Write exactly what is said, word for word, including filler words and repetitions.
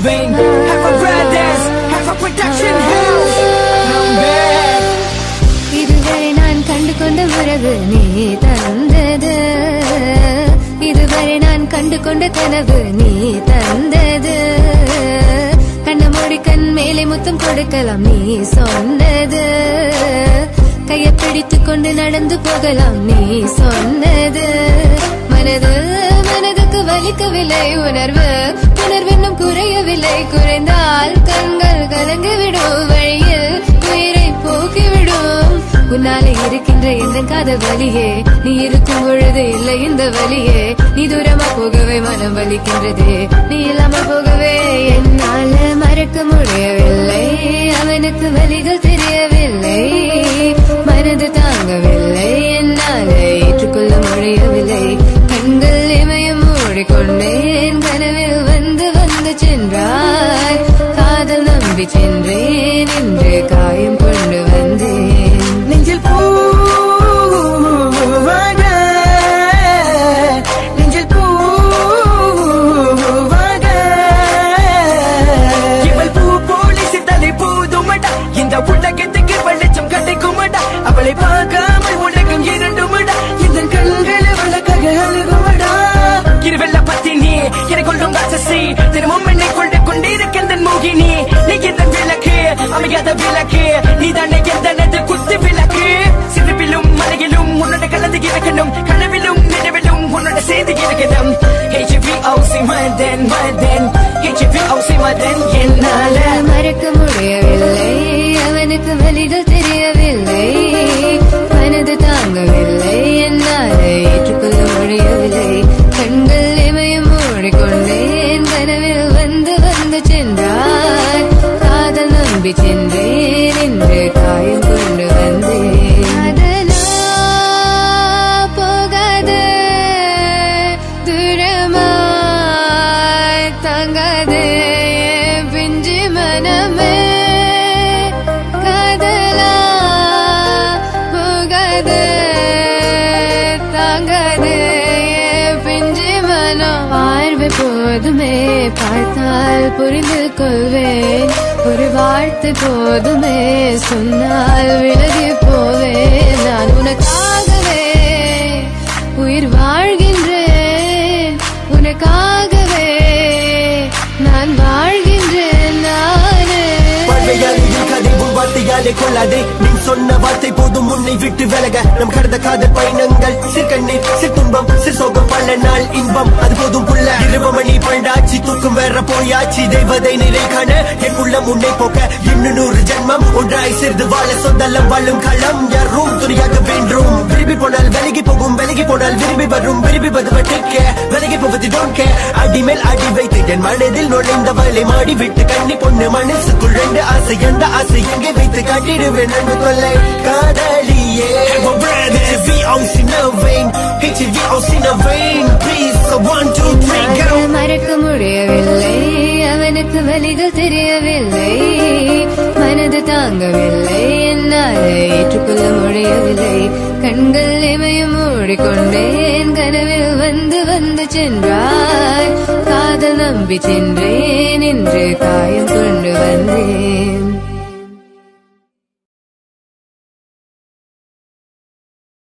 vain. Have a brothers, have a protection hell. Come back. இதுவரை நான் கண்டு கொண்ட உறவு நீ தந்தது, இதுவரை நான் கண்டு கொண்ட கனவு நீ தந்தது. கண்ண மூடி கண் மேலே முத்தம் கொடுக்கலாம் நீ சொன்னது, கையை பிடித்துக் கொண்டு நடந்து போகலாம் நீ சொன்னது. மனது மனதுக்கு வலிக்கவில்லை உணர்வு, உணர்வென்னும் குறையவில்லை, குறைந்தால் கண்கள் கலங்கிவிடும், வழியில் உயிரை போக்கிவிடும். உன்னாலே இருக்கின்ற எந்த காதல் வலியே, நீ இருக்கும் பொழுது இல்லை இந்த வலியே. நீ தூரமா போகவே மனம் வலிக்கின்றதே, நீ இல்லாமல் போகவே என்னால மறக்க முடியவில்லை. அவனுக்கு வலிகள் தெரியவில்லை, மனது தாங்கவில்லை, என்னாலே ஏற்றுக்கொள்ள முடியவில்லை. கண்கள் இமயம் மூடிக்கொண்டேன், கனவில் வந்து வந்து சென்றாய். காதல் நம்பி சென்றேன், இன்று காயம் கொண்டு வந்தேன். நெஞ்சில் பூவாக, நெஞ்சில் பூவாக, இவள் பூ போலி சித்தலை பூதுமடா, இந்த உலகத்துக்கு வெளிச்சம் கிடைக்குமடா. அவளை பார்க்காமல் உலகம் இரண்டுமடா, இந்த கண்களை வழக்காக அழுகுமடா. இருவெல்ல பத்தினி என்னை கொள்ளும் ராட்சசி, தினமும் என்னை கொண்டு கொண்டிருக்கின்ற மோகினி. நீ எந்த விளக்கு, அமையாத விளக்கு, நீதானே எந்த குத்து விளக்கு. சிறுவிலும் மலையிலும் உன்னோட கலந்து இருக்கணும், கனவிலும் நினைவிலும் உன்னோட சேர்ந்து இருக்கணும். H V O C Madan Madan, H V O C Madan. என்னால மறக்க முடியவில்லை, அவனுக்கு வலிகள் தெரியவில்லை, மனது தாங்கவில்லை, என்னால ஏற்றுக்கொள்ள முடியவில்லை. கண்கள் இமயம் மூடிக்கொண்டேன், கனவில் வந்து வந்து சென்றாய். காதல் நம்பி சென்றேன், இன்று காயம் கொண்டு வந்தேன். அதனா போகாது தூரமாய் தங்காதே பிஞ்சு மனமே. காதலா போகாது தாங்காதே பிஞ்சு மனம். பார்வை போதுமே, பார்த்தால் புரிந்து கொள்வேன். ஒரு வார்த்தை போதுமே, சொன்னால் விலகி போவேன். நான் உனக்காகவே உயிர் வாழ்கின்றேன், உனக்காகவே நான் வாழ்கின்றேன். நானே வார்த்தையாலே கொள்ளாதே, நீ சொன்ன வார்த்தை போதும் உன்னை விட்டு விலக. நம் கடந்த காதல் பயணங்கள் சிற்கண்ணீர் சிற்துன்பம் சிற்சோகம், பல நாள் இன்பம் அது போதும் புள்ள. இருவமணி பண்டாச்சி தூக்கம் வேற போயாச்சி, தெய்வதை நிலை காண என் உள்ளம் உன்னை போக்க. இன்னும் நூறு ஜென்மம் ஒன்றாய் சேர்ந்து வாழ, சொந்தலம் வாழும் களம் யாரும் துணியாக வேண்டும். விரும்பி போனால் விலகி போகும், விலகி போனால் விரும்பி வரும், விரும்பி வருவதற்க விலகி போவது டோன்ட் கேர். அடிமேல் அடி வைத்து என் மனதில் நுழைந்தவளை மாடி விட்டு கண்ணி பொண்ணு மனசுக்குள் ரெண்டு ஆசை, எந்த ஆசை எங்கே வைத்து காட்டிடுவேன் அன்பு கொள்ளை காதலியே. H V O C no vain, H V O C no vain, please so one two three go. மறக்க முடியவில்லை, அவனுக்கு வலிகள் தெரியவில்லை, மனது தாங்கவில்லை, என்னால் ஏற்றுக்கொள்ள முடியவில்லை. கண்கள் இமயம் மூடிக்கொண்டேன், கனவில் வந்து வந்து சென்றாய். காதல் நம்பி சென்றேன், இன்று